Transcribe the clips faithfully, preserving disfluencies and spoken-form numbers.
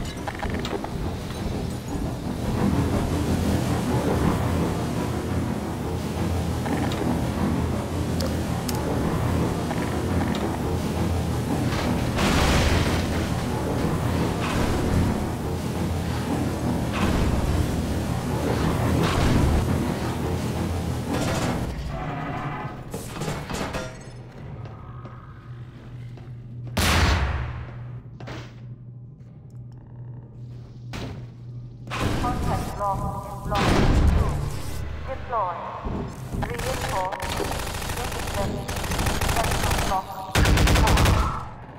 Contact lost in block two. Deploy. Reinforce. Intercept. Central block four.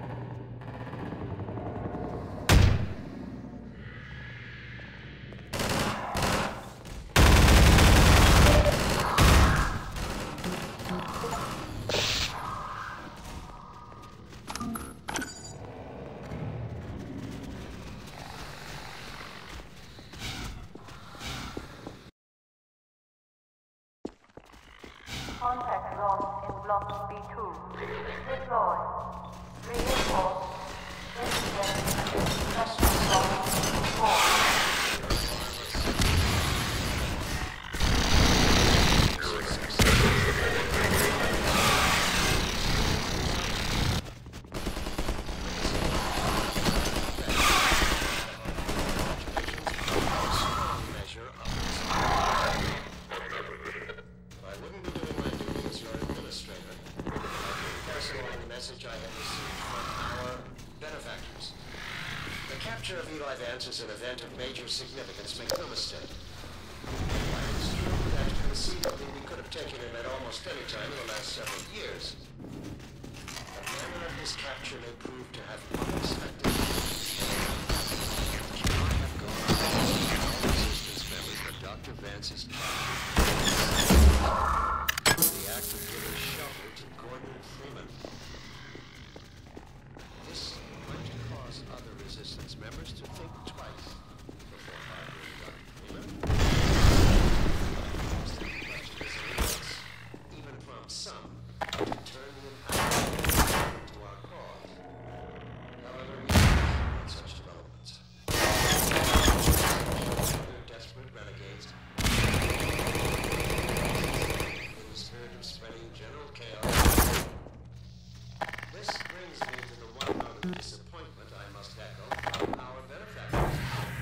Contact lost in block B two. Deploy. Reinforce. Intercept. Central block four. The capture of Eli Vance is an event of major significance, make no mistake. While it's true that conceivably we could have taken him at almost any time in the last several years, the manner of his capture may prove to have unexpected. I have gone on all resistance members that Doctor Vance is captured. The act of giving shelter to Gordon Freeman. This might cause other resistance members to think twice before harboring Doctor Freeman. The question is immense, even from some, to turn them out to our cause. However, we can't want such developments. Other desperate renegades, in the spirit of spreading general chaos. This brings me to the one note of disappointment I must echo from our benefactors.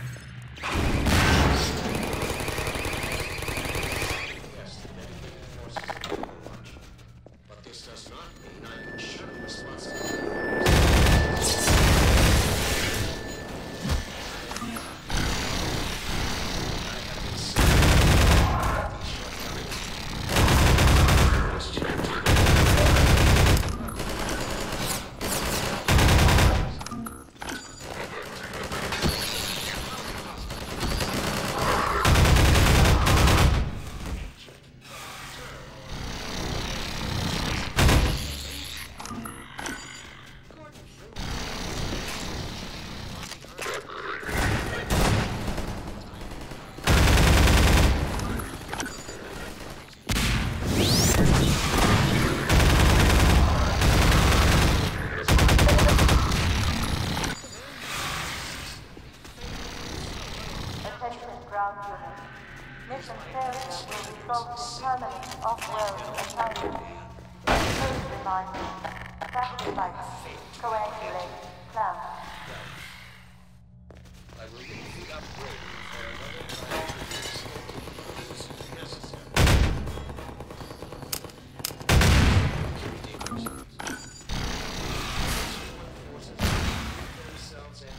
Yes, the dedicated forces of Overwatch, but this does not mean I can shirk responsibility. I have been saying that these shortcomings Ground unit. Mission failure will result in permanent off-road assignment. Code reminder. Sacrifice. Coagulate. Clamp. I will leave the upgrading for another time to use if necessary. Forces themselves and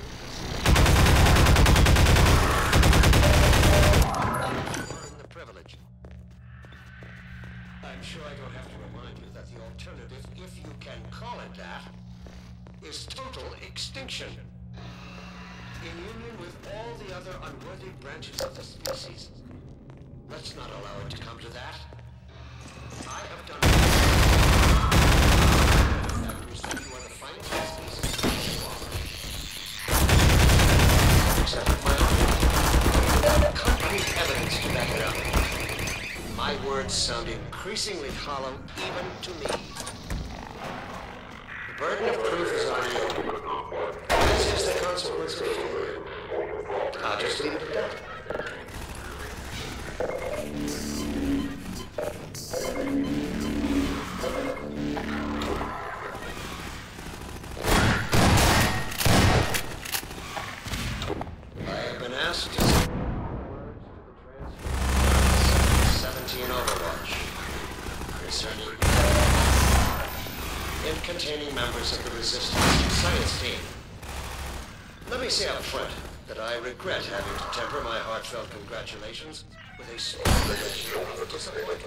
earn the privilege. I'm sure I don't have to remind you that the alternative, if you can call it that, is total extinction. In union with all the other unworthy branches of the species. Let's not allow it to come to that. I have done factors that you are the finest species to offer. Except my own. Without concrete evidence to back it up. My words sound increasingly hollow even to me. The burden of proof is on you. This is the consequence of failure. I'll just leave it at that. I have been asked to say words to the transfer seventeen Overwatch concerning in containing members of the Resistance science team. Let me say up front that I regret having to temper my heartfelt congratulations with a small relation of disappointment.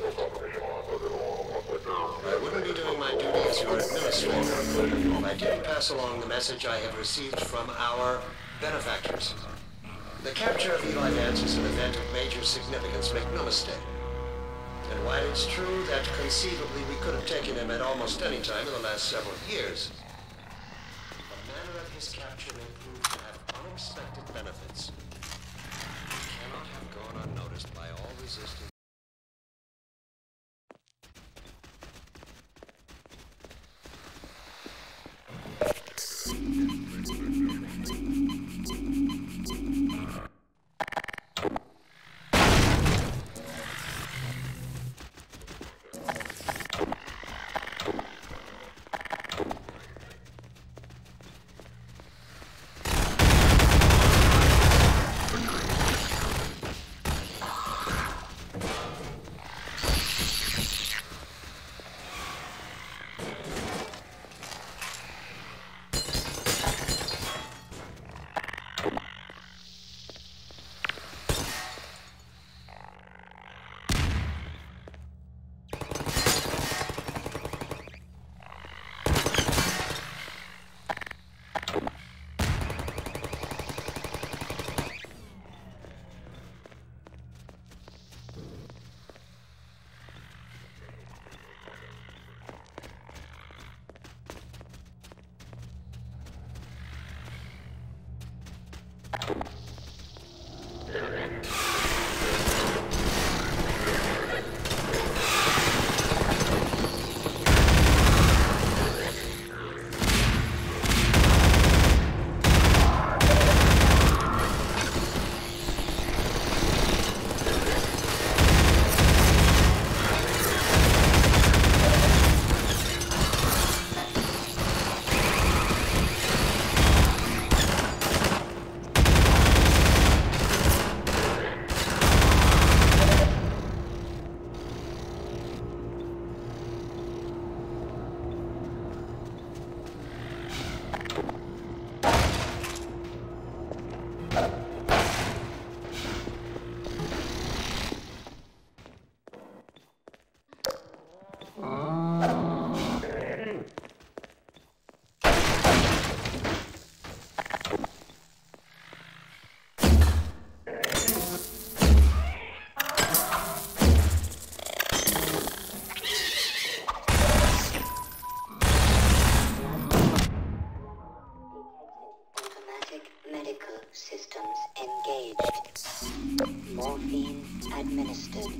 I wouldn't be doing my duty as your administrator if I didn't pass along the message I have received from our benefactors. The capture of Eli Vance is an event of major significance, make no mistake. And while it's true that conceivably we could have taken him at almost any time in the last several years, the manner of his capture may prove to have unexpected benefits. It cannot have gone unnoticed by all resisting. Morphine administered.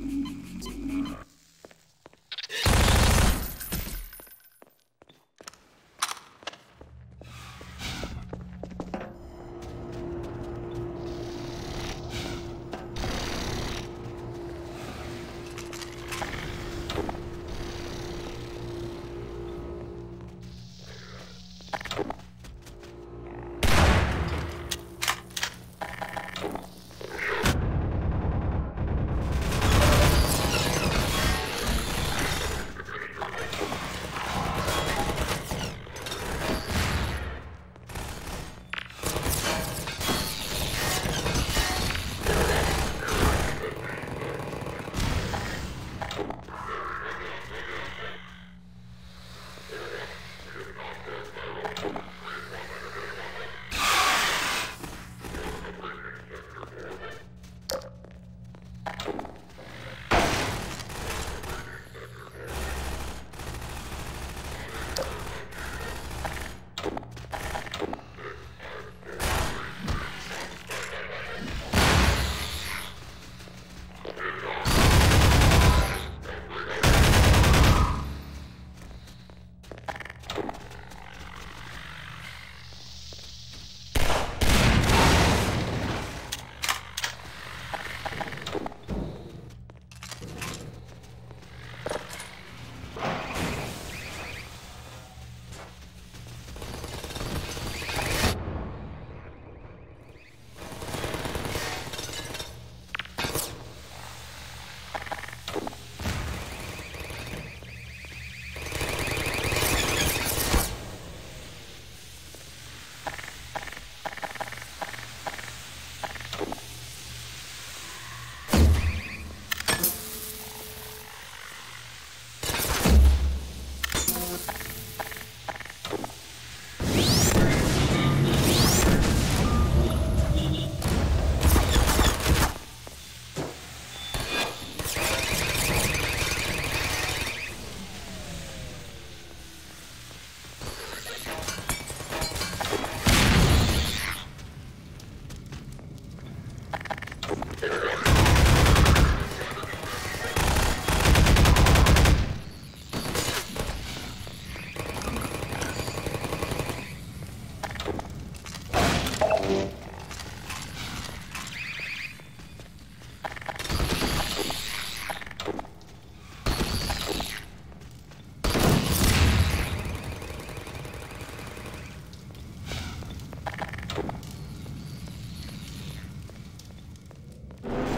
You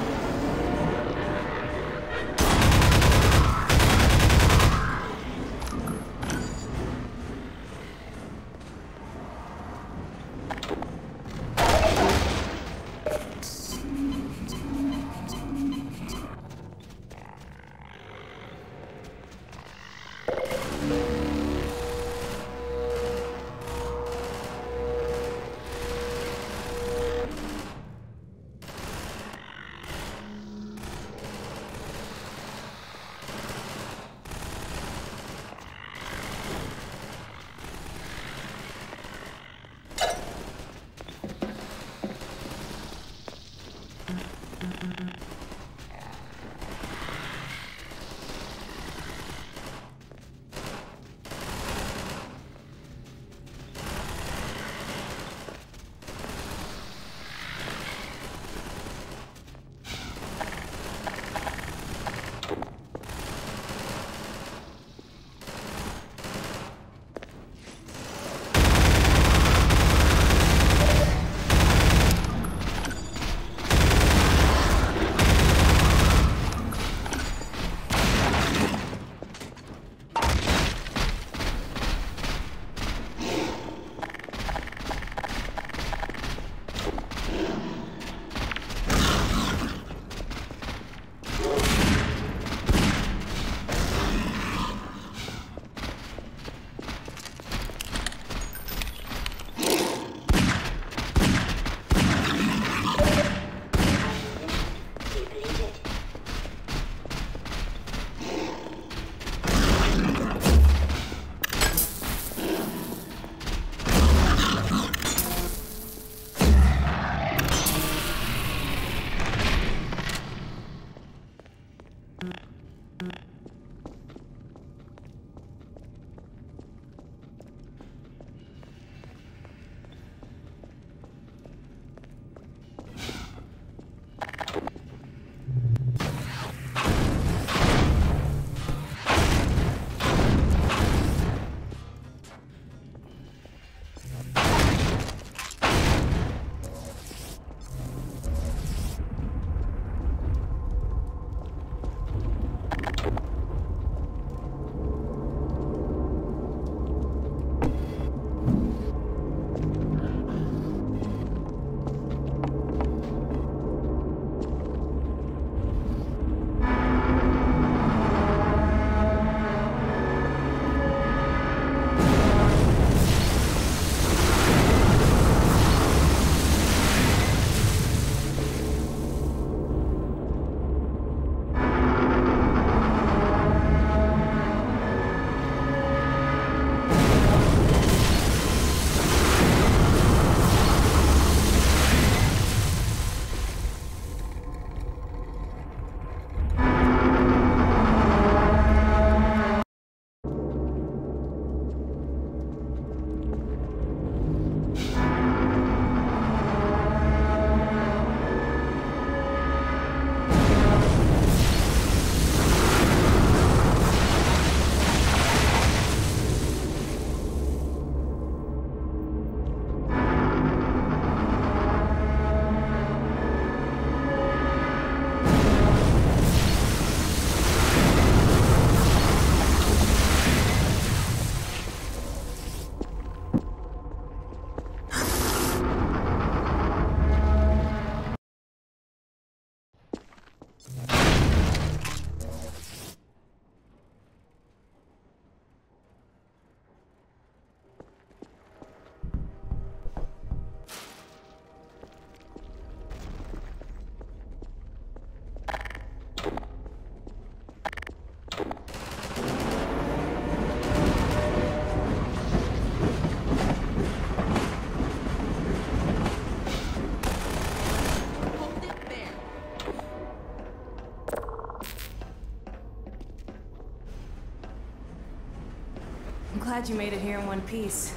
glad you made it here in one piece.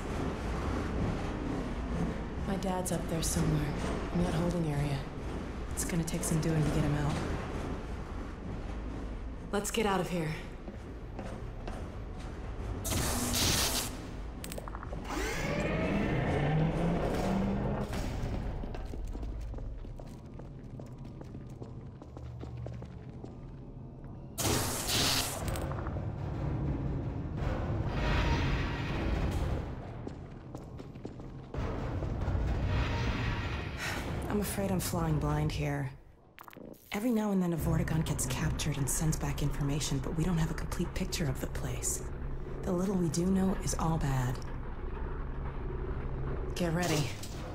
My dad's up there somewhere, in that holding area. It's gonna take some doing to get him out. Let's get out of here. I'm afraid I'm flying blind here. Every now and then a Vortigaunt gets captured and sends back information, but we don't have a complete picture of the place. The little we do know is all bad. Get ready.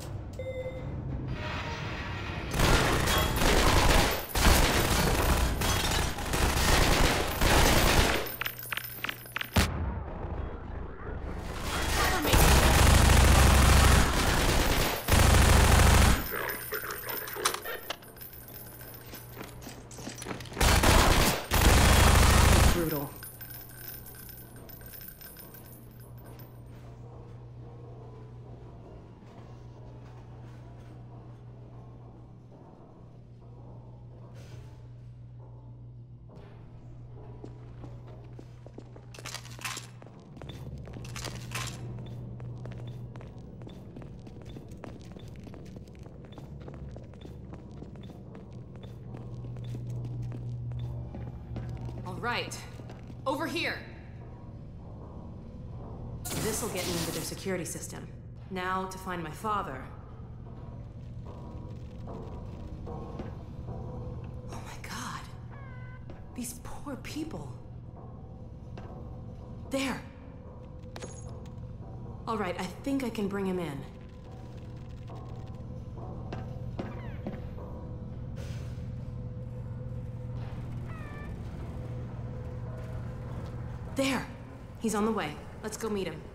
Brutal. All right. Over here! This'll get me into their security system. Now to find my father. Oh my god. These poor people. There! Alright, I think I can bring him in. There! He's on the way. Let's go meet him.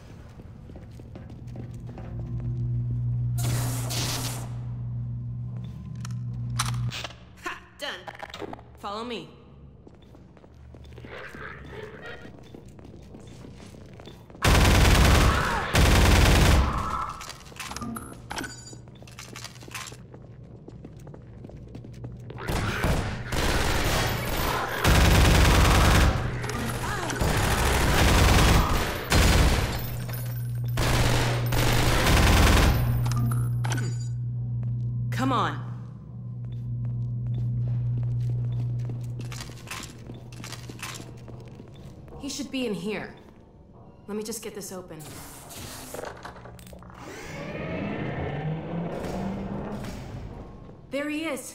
Ha! Done! Follow me. Come on. He should be in here. Let me just get this open. There he is.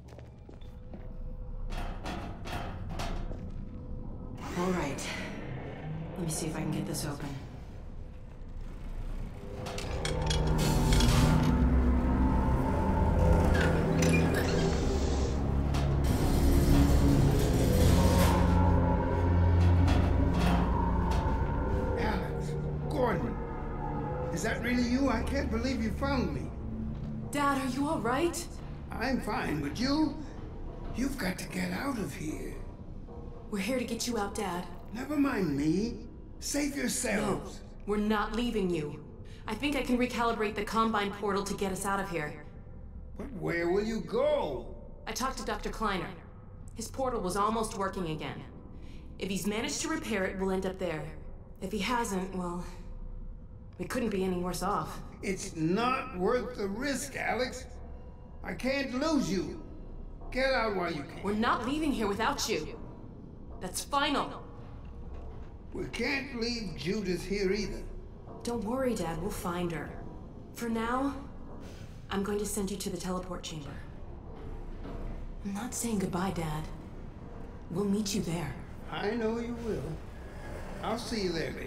All right. Let me see if I can get this open. Is that really you? I can't believe you found me. Dad, are you all right? I'm fine, but you... You've got to get out of here. We're here to get you out, Dad. Never mind me. Save No, yourselves. we're not leaving you. I think I can recalibrate the Combine portal to get us out of here. But where will you go? I talked to Doctor Kleiner. His portal was almost working again. If he's managed to repair it, we'll end up there. If he hasn't, well... we couldn't be any worse off. It's not worth the risk, Alex. I can't lose you. Get out while you can. We're not leaving here without you. That's final. We can't leave Judith here either. Don't worry, Dad. We'll find her. For now, I'm going to send you to the teleport chamber. I'm not saying goodbye, Dad. We'll meet you there. I know you will. I'll see you there, baby.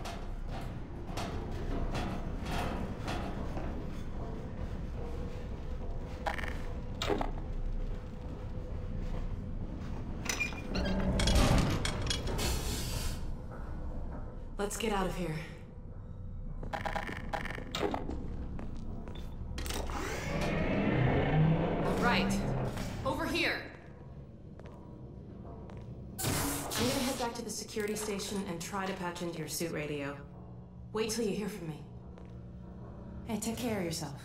Let's get out of here. All right. Over here. I'm gonna head back to the security station and try to patch into your suit radio. Wait till you hear from me. Hey, take care of yourself.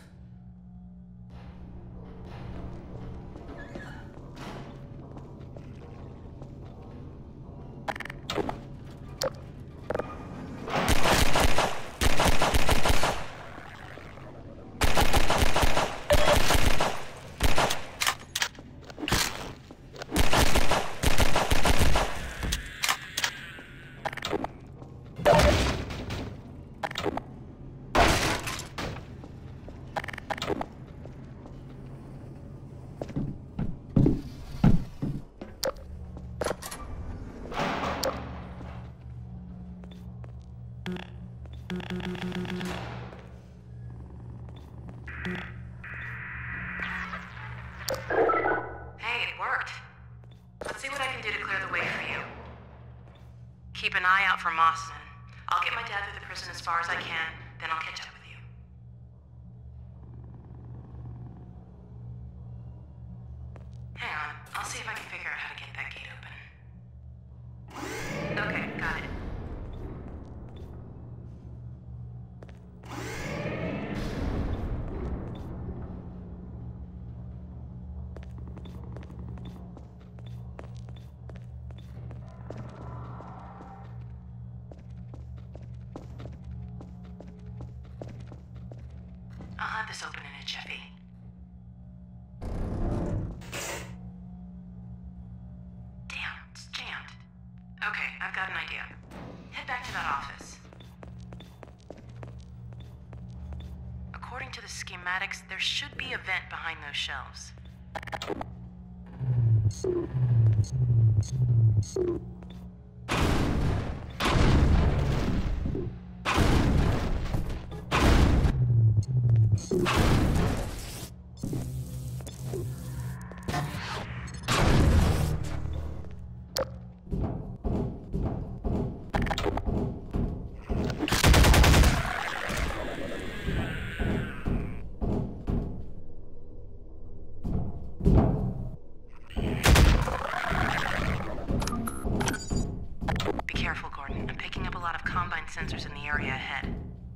Hey, it worked. Let's see what I can do to clear the way for you. Keep an eye out for Mossman. I'll get my dad through the prison as far as I can, then I'll catch up with you. Hang on, I'll see if I can figure out how to get that gate open. Okay, got it. I'll have this open in a jiffy. Damn, it's jammed. Okay, I've got an idea. Head back to that office. According to the schematics, there should be a vent behind those shelves. Be careful, Gordon. I'm picking up a lot of Combine sensors in the area ahead.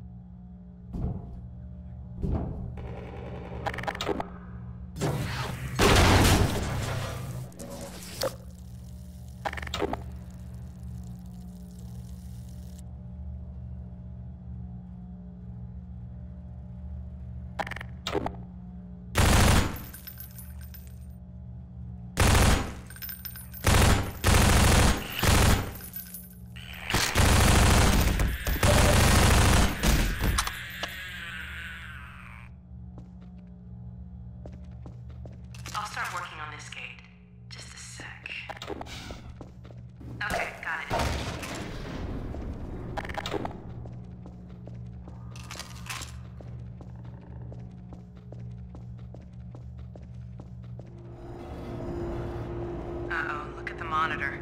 I'll start working on this gate. Just a sec. Okay, got it. Uh-oh, look at the monitor.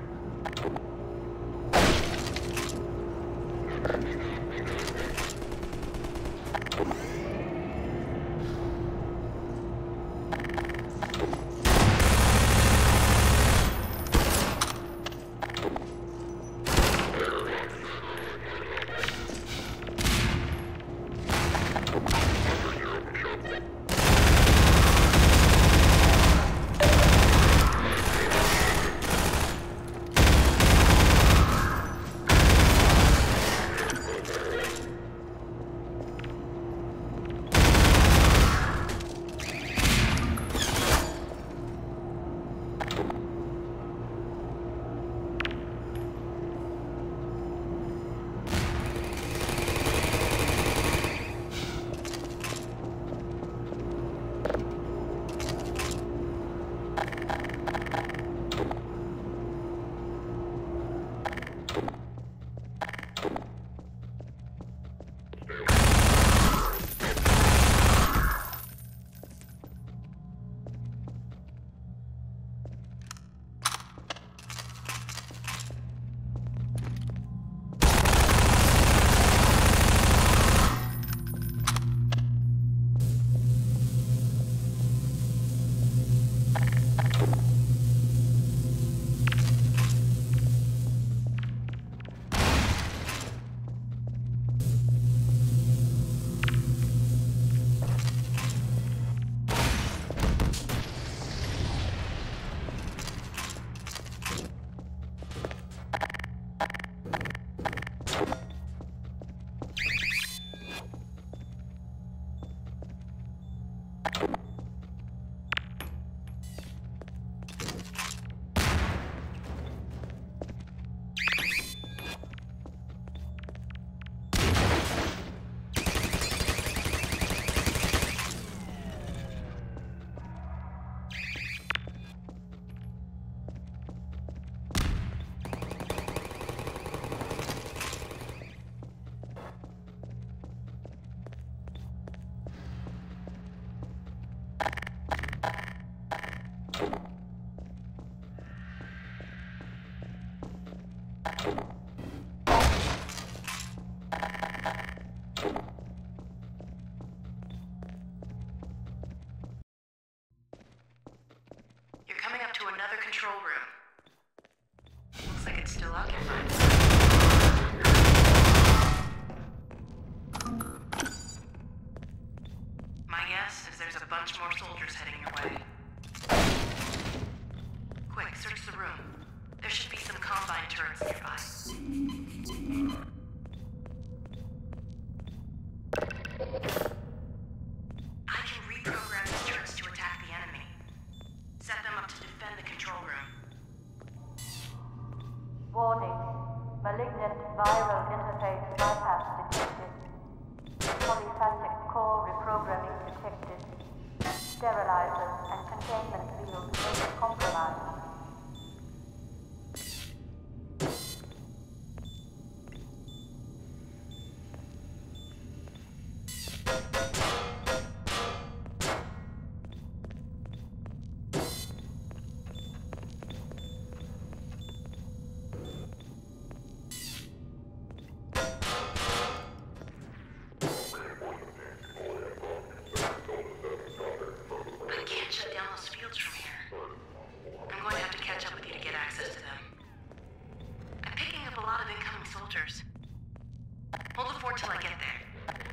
You You're coming up to another control room. Looks like it's still occupied. My guess is there's a bunch more soldiers heading your way. Quick, search the room. There should be some Combine turrets nearby. I can reprogram the turrets to attack the enemy. Set them up to defend the control room. Warning. Malignant viral interface bypass detected. Polyphatic core reprogramming detected. Sterilizers and containment fields may be compromised. Hold the fort till I get there.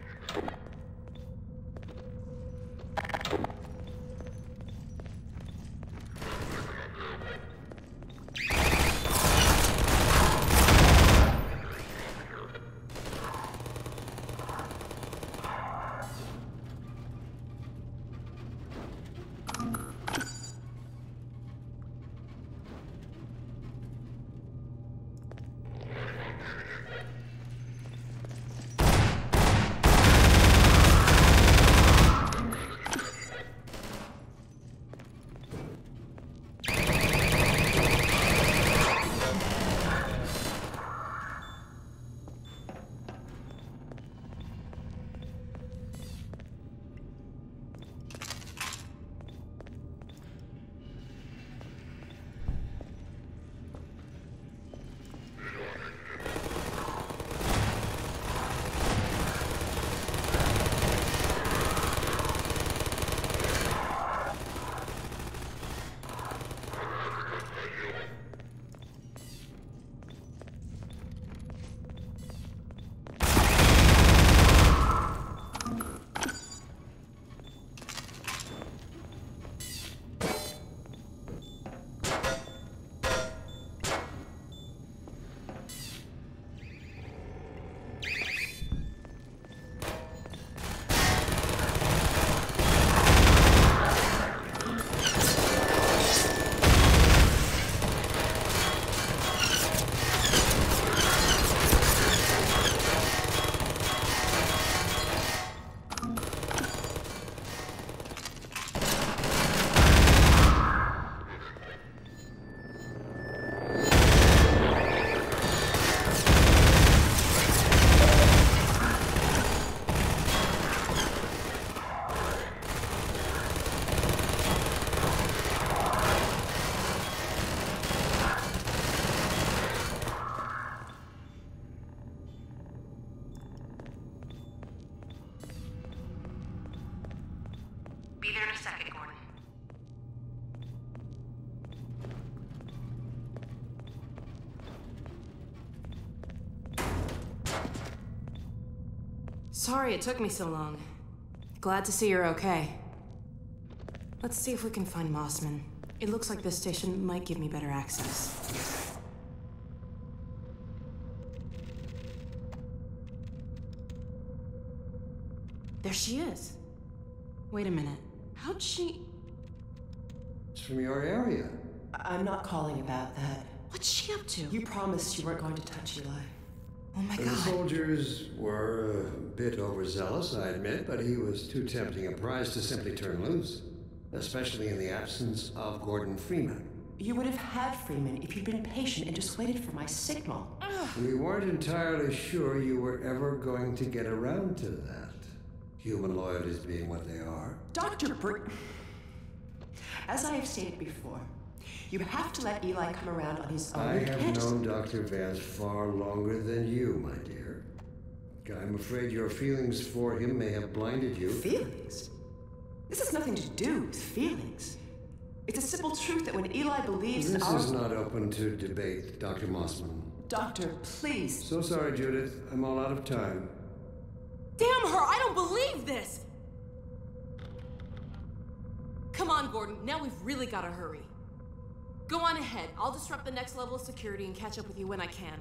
Be there in a second, Gordon. Sorry it took me so long. Glad to see you're okay. Let's see if we can find Mossman. It looks like this station might give me better access. There she is. Wait a minute. How'd she... It's from your area. I'm not calling about that. What's she up to? You promised you weren't going to touch Eli. Oh my The god. soldiers were a bit overzealous, I admit, but he was too tempting a prize to simply turn loose. Especially in the absence of Gordon Freeman. You would have had Freeman if you'd been patient and just waited for my signal. We weren't entirely sure you were ever going to get around to that. Human loyalties being what they are. Doctor Br... As I have stated before, you have to let Eli come around on his own. I You have can't just- known Doctor Vance far longer than you, my dear. I'm afraid your feelings for him may have blinded you. Feelings? This has nothing to do with feelings. It's a simple truth that when Eli believes in This our... is not open to debate, Doctor Mossman. Doctor, please. So sorry, Judith. I'm all out of time. Damn her! I don't believe this! Come on, Gordon. Now we've really got to hurry. Go on ahead. I'll disrupt the next level of security and catch up with you when I can.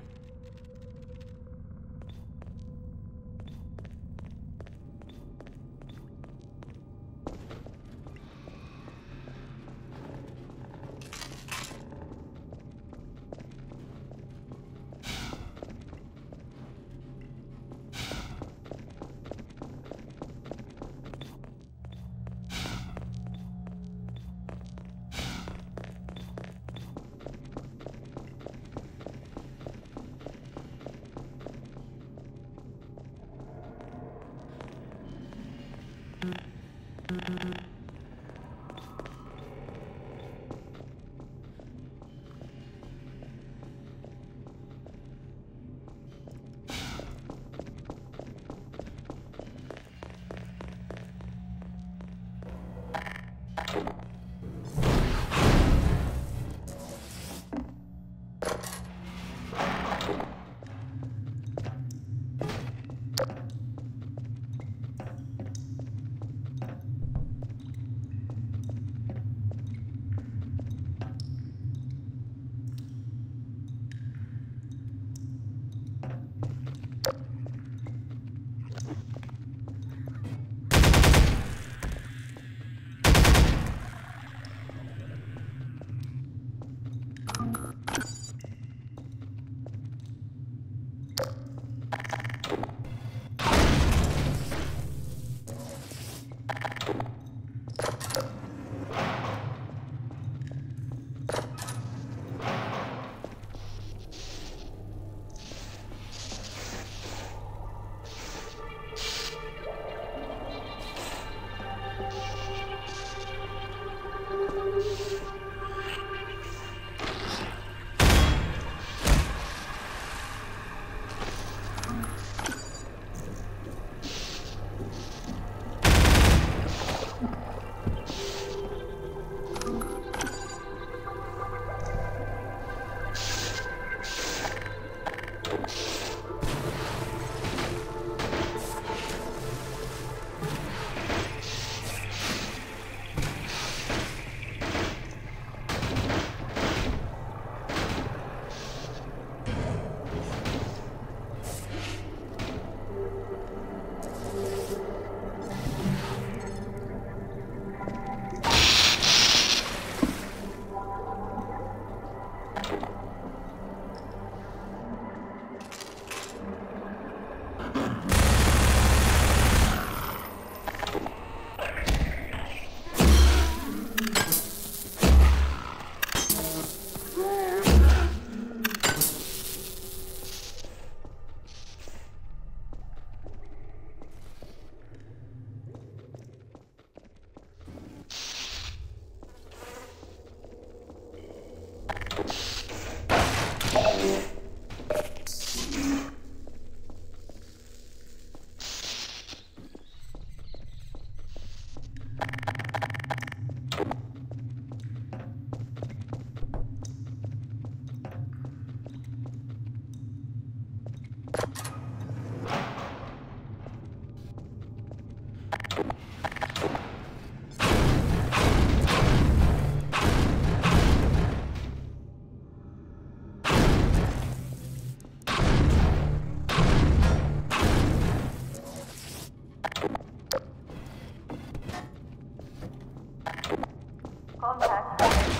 Contact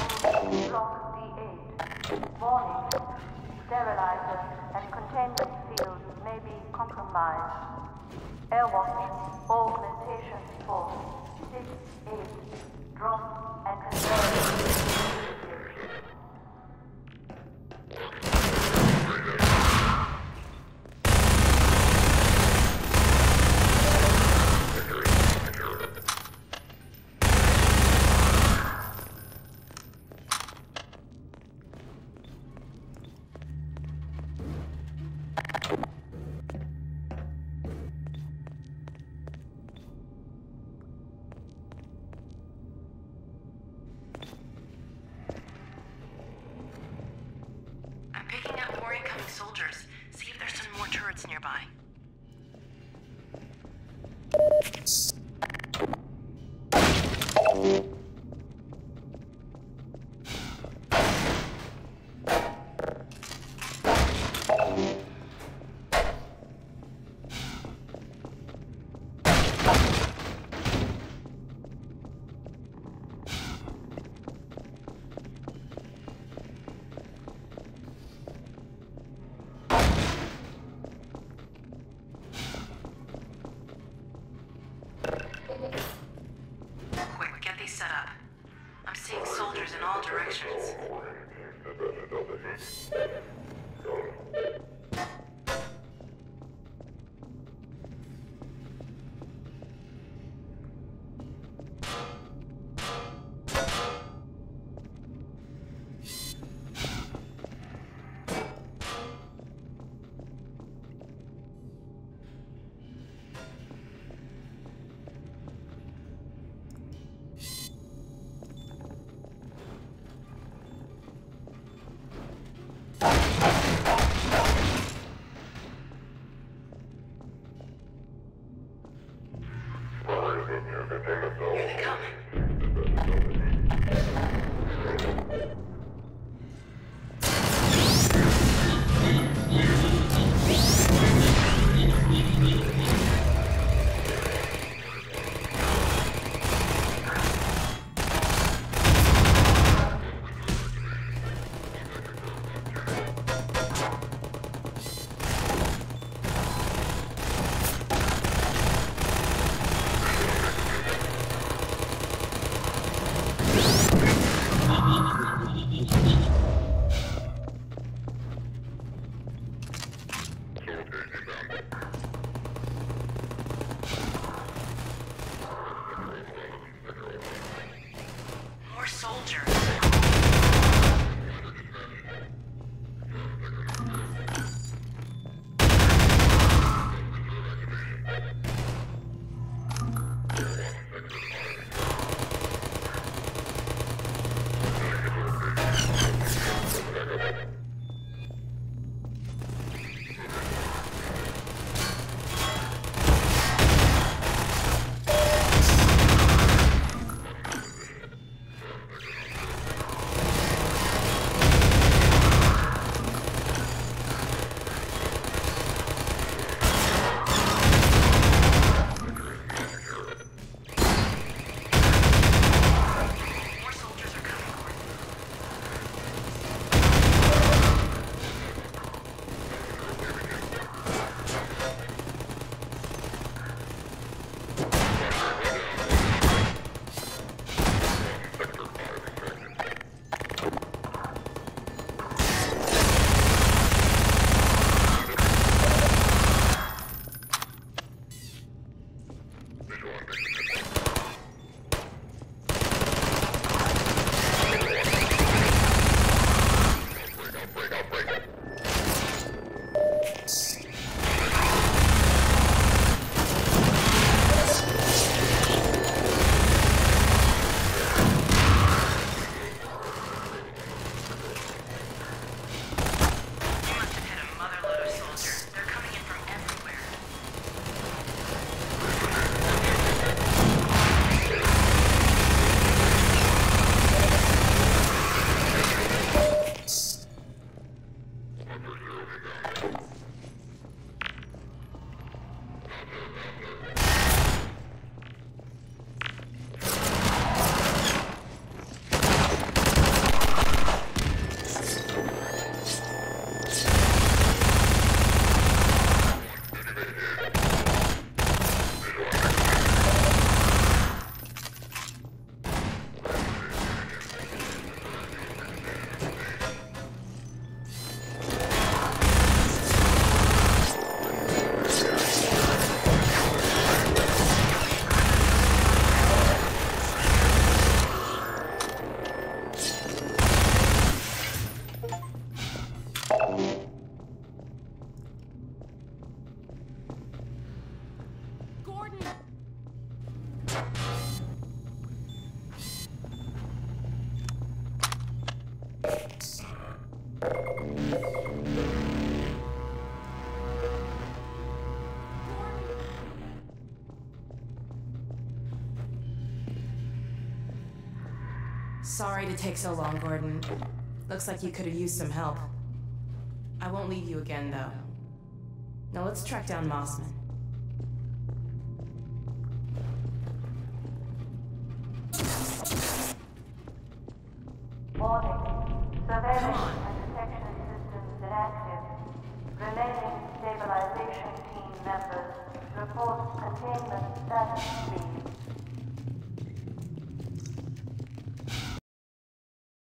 Block D eight. Warning. Sterilizer and containment fields may be compromised. Airwatch augmentation force six eight. Drop and converge. all directions. More soldiers. Sorry to take so long, Gordon. Looks like you could have used some help. I won't leave you again, though. Now let's track down Mossman. Warning. Surveillance and detection systems inactive. Remaining stabilization team members report containment status three.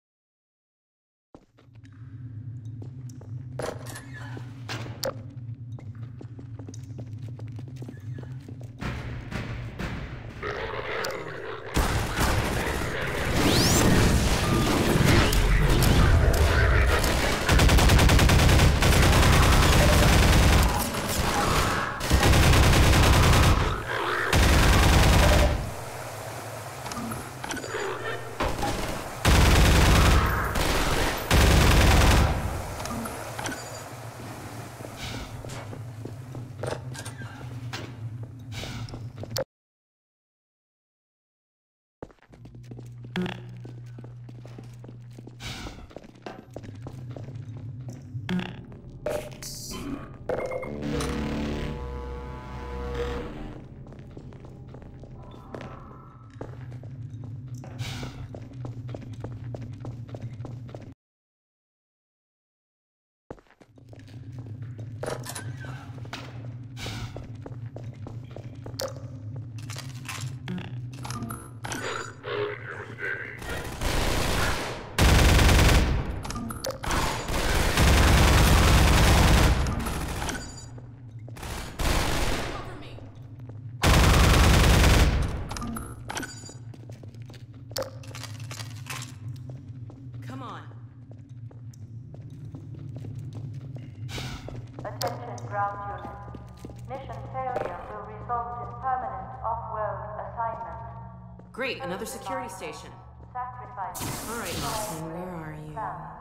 ground unit. Mission failure will result in permanent off-world assignment. Great, another security station. Sacrifice. All right, Mossman, where are you?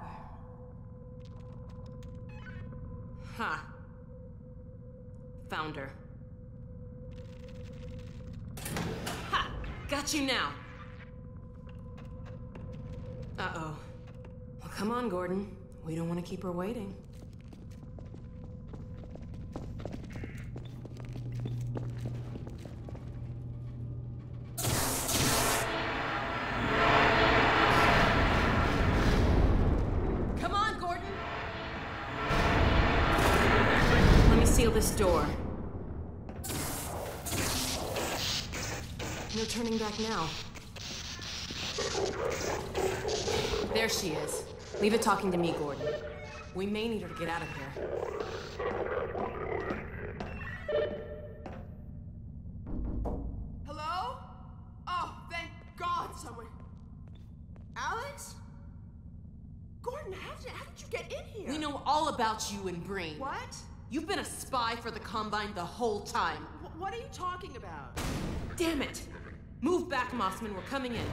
Ha. Found her. Ha! Got you now. Uh-oh. Well, come on, Gordon. We don't want to keep her waiting. Come on, Gordon! Let me seal this door. No turning back now. There she is. Leave it talking to me, Gordon. We may need her to get out of here. Hello? Oh, thank God someone... Alex? Gordon, how did, how did you get in here? We know all about you and Breen. What? You've been a spy for the Combine the whole time. Wh- what are you talking about? Damn it! Move back, Mossman. We're coming in.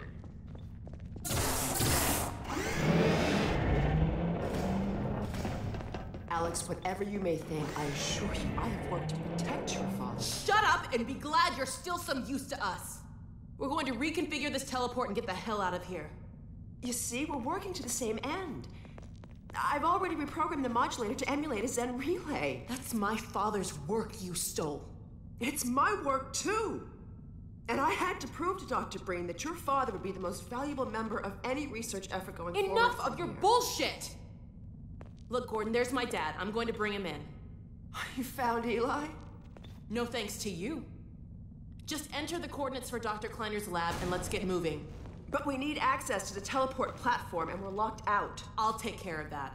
Alex, whatever you may think, I assure you I have worked to protect your father. Shut up and be glad you're still some use to us. We're going to reconfigure this teleport and get the hell out of here. You see, we're working to the same end. I've already reprogrammed the modulator to emulate a Zen relay. That's my father's work you stole. It's my work, too. And I had to prove to Doctor Breen that your father would be the most valuable member of any research effort going forward. Enough of your bullshit! Look, Gordon, there's my dad. I'm going to bring him in. You found Eli? No thanks to you. Just enter the coordinates for Doctor Kleiner's lab and let's get moving. But we need access to the teleport platform and we're locked out. I'll take care of that.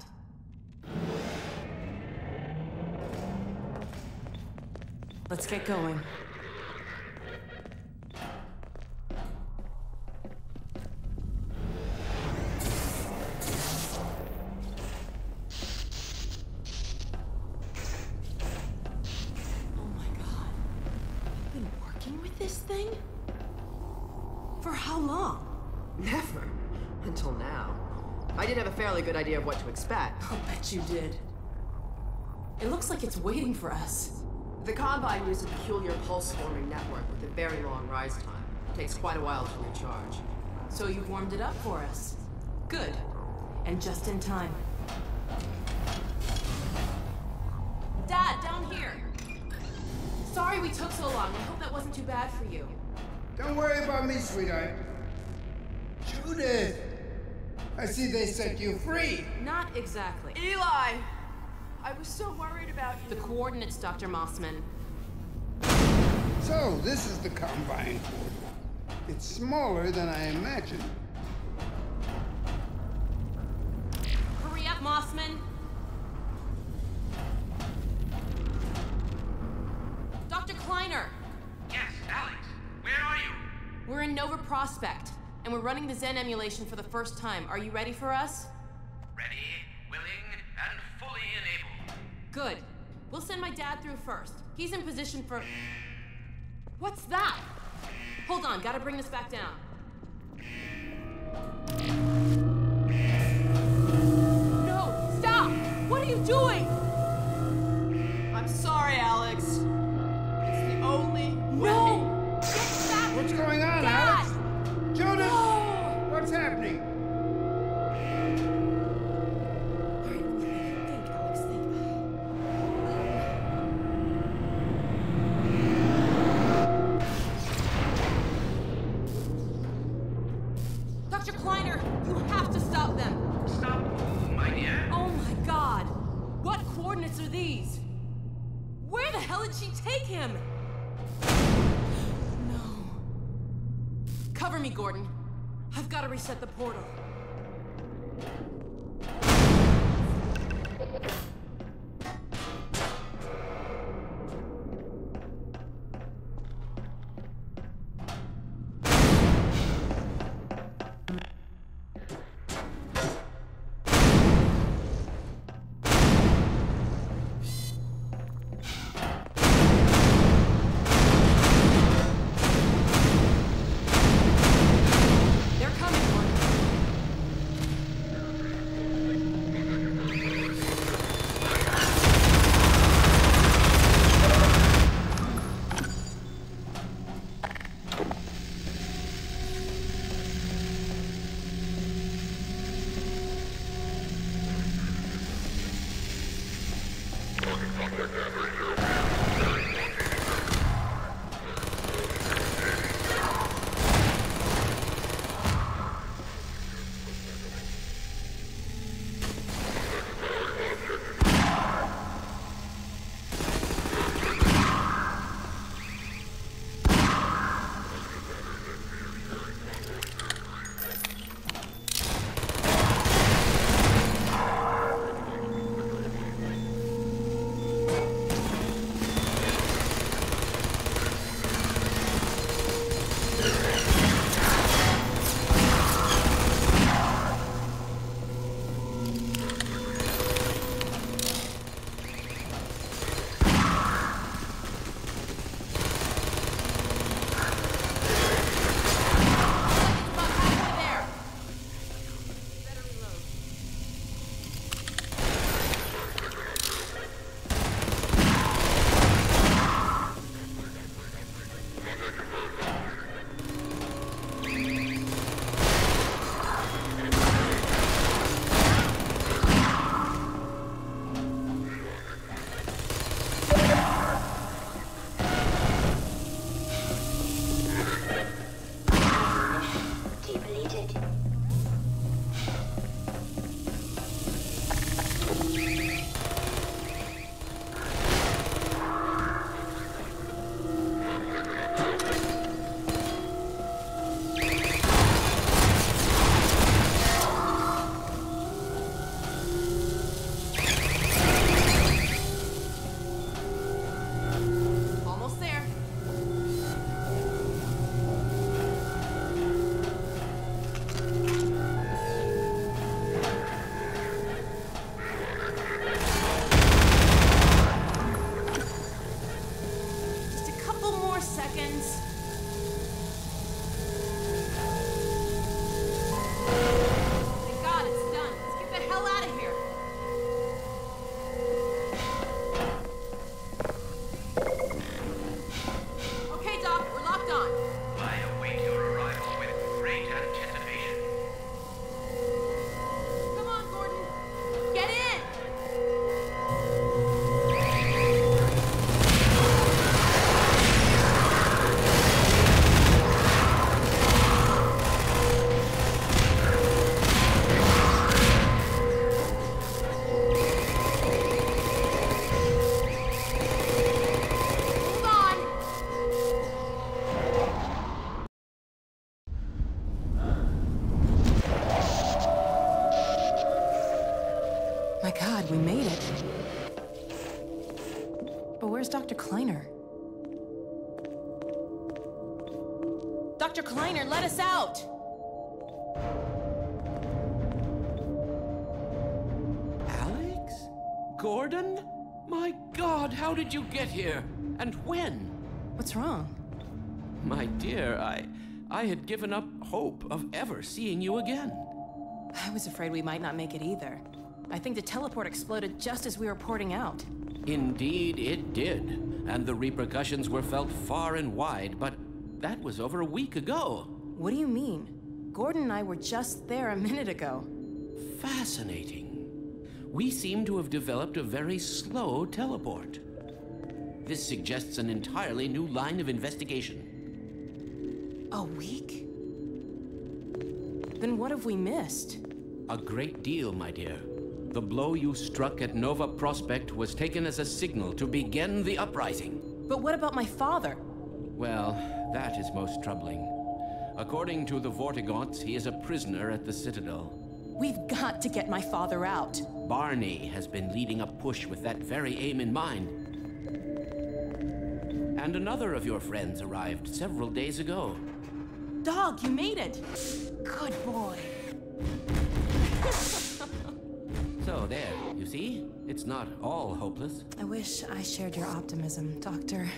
Let's get going. This thing? For how long? Never. Until now. I did have a fairly good idea of what to expect. I'll bet you did. It looks like it's waiting for us. The Combine uses a peculiar pulse-forming network with a very long rise time. It takes quite a while to recharge. So you've warmed it up for us. Good. And just in time. Dad, down here! Sorry we took so long. I hope that wasn't too bad for you. Don't worry about me, sweetheart. Judith! I see they set you free. Not exactly. Eli! I was so worried about you. The coordinates, Doctor Mossman. So, this is the Combine coordinate. It's smaller than I imagined. Hurry up, Mossman! Doctor Kleiner! Yes, Alex. Where are you? We're in Nova Prospect, and we're running the Zen emulation for the first time. Are you ready for us? Ready, willing, and fully enabled. Good. We'll send my dad through first. He's in position for... What's that? Hold on, gotta bring this back down. No! Stop! What are you doing? I'm sorry, Alex. It's the only way. No! Get back! What's going on, Dad! Alex? Judith! No! What's happening? All right, think, Alex, think. Doctor Kleiner, you have to stop them. Stop who, my dear? Oh my God! What coordinates are these? Where the hell did she take him? No. Cover me, Gordon. I've got to reset the portal. My God, we made it. But where's Doctor Kleiner? Doctor Kleiner, let us out! Alex? Gordon? My God, how did you get here? And when? What's wrong? My dear, I... I had given up hope of ever seeing you again. I was afraid we might not make it either. I think the teleport exploded just as we were porting out. Indeed, it did. And the repercussions were felt far and wide, but that was over a week ago. What do you mean? Gordon and I were just there a minute ago. Fascinating. We seem to have developed a very slow teleport. This suggests an entirely new line of investigation. A week? Then what have we missed? A great deal, my dear. The blow you struck at Nova Prospekt was taken as a signal to begin the uprising. But what about my father? Well, that is most troubling. According to the Vortigaunts, he is a prisoner at the Citadel. We've got to get my father out. Barney has been leading a push with that very aim in mind. And another of your friends arrived several days ago. Dog, you made it! Good boy. So there, you see? It's not all hopeless. I wish I shared your optimism, Doctor.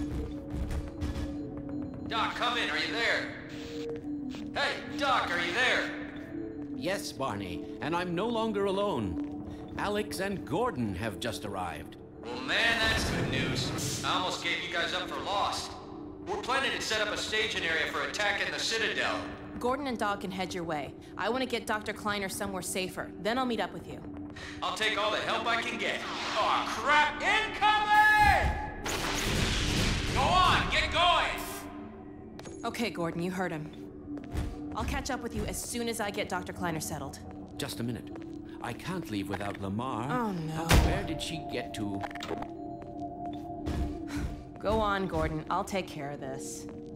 Doc, come in. Are you there? Hey, Doc, are you there? Yes, Barney, and I'm no longer alone. Alex and Gordon have just arrived. Well, man, that's good news. I almost gave you guys up for lost. We're planning to set up a staging area for attacking the Citadel. Gordon and Dog can head your way. I want to get Doctor Kleiner somewhere safer. Then I'll meet up with you. I'll take all the help I can get. Aw, oh, crap! Incoming! Go on, get going! Okay, Gordon, you heard him. I'll catch up with you as soon as I get Doctor Kleiner settled. Just a minute. I can't leave without Lamar. Oh, no. Uh, where did she get to? Go on, Gordon. I'll take care of this.